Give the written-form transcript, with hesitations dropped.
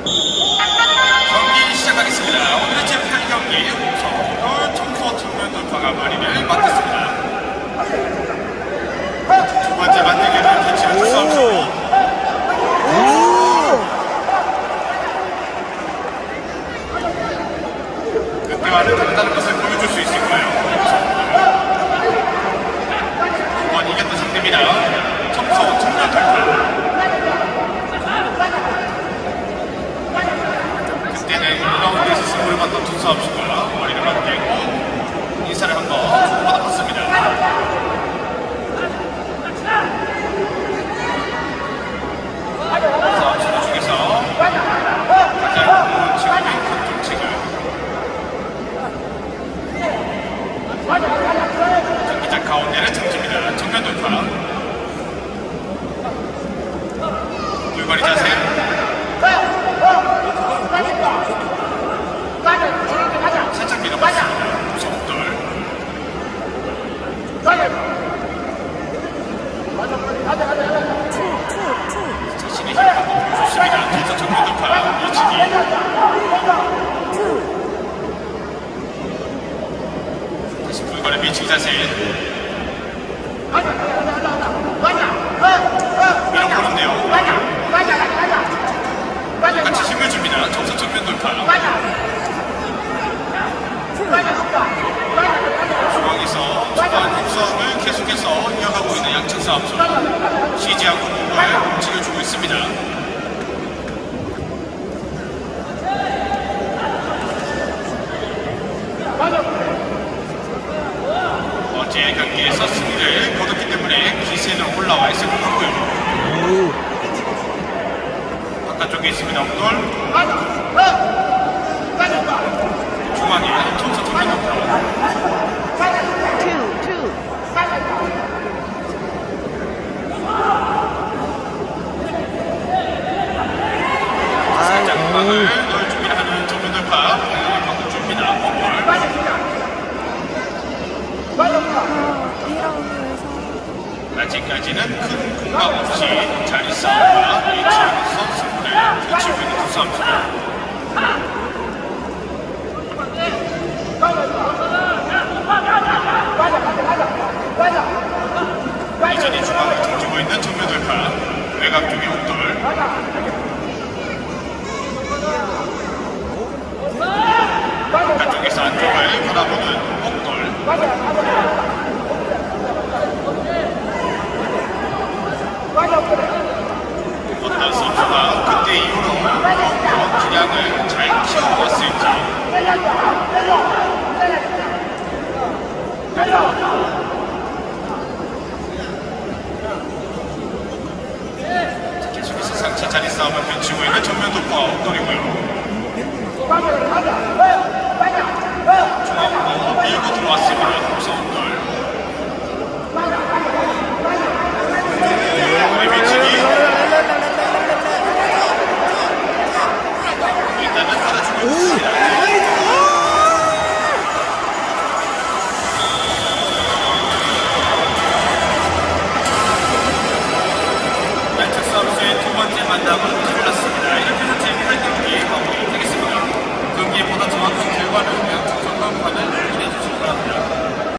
경기 시작하겠습니다. 오늘의 제8경기 서울 청소 측면 돌파가 머리를 맡겠습니다. 두 번째 만들기는 캐치를 줄 수 없고 그때와는 다르다는 것을 보여줄 수 있을까요? 두 번 이겼던 상대입니다. 청소 측면 돌파. 그때는 1라운드에서 승부를 받던 두 싸움수가 머리를 맞대고 인사를 한번 주고받아봤습니다. 싸움수들 중에서 가장 좋은 지금의 각종 책을 경기장 가운데를 던집니다. 정면 돌파. 물거리 자세. 살짝 밀어봤습니다. 무서운돌. 자신의 힘을 한번 보여줬습니다. 뒤에서 정면 돌파. 밀치기. 다시 물거리 밀치기 자세. 밀어보는데요. 같이 힘을 줍니다. 정서 정면 돌파. 중앙에서 초반 힘싸움을 계속해서 이어가고 있는 양측 싸움수. 쉬지 않고 몸을 움직여주고 있습니다. 어제 경기에서 승리를 거뒀기 때문에 기세는 올라와 있을 것 같고요. 바깥쪽에 있습니다. 엉돌. 중앙에 청소 정면 돌파. 살짝 음악을 넣을 준비를 하는 정면 돌파. 방금 줍니다. 아직까지는 큰 공각 없이 자리 싸움과 위치에서 승부를 펼치고 있는 두 싸움입니다. 이전이 중앙을 등지고 있는 정면 돌파. 외곽 쪽의 옥돌. 바깥쪽에서 안쪽을 바라보는 옥돌. 어떤 선수가 그때 이후로 그런 기량을 잘 키워왔을지 계속해서 상체 자리 싸움을 펼치고 있는 정면 돌파 옥돌이고요. 중앙으로 밀고 들어왔습니다. 무서운돌. 밀치기. 일단은 받아주고 있습니다.